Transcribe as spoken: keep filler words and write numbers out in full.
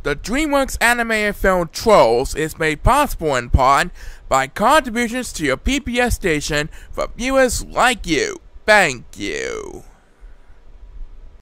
The DreamWorks animated film Trolls is made possible in part by contributions to your P P S station from viewers like you. Thank you.